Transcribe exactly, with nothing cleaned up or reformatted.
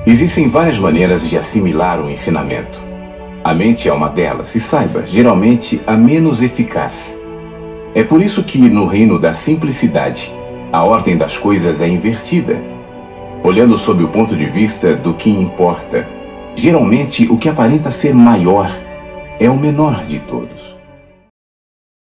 Existem várias maneiras de assimilar o ensinamento. A mente é uma delas, e saiba, geralmente a menos eficaz. É por isso que, no reino da simplicidade, a ordem das coisas é invertida. Olhando sob o ponto de vista do que importa, geralmente o que aparenta ser maior é o menor de todos.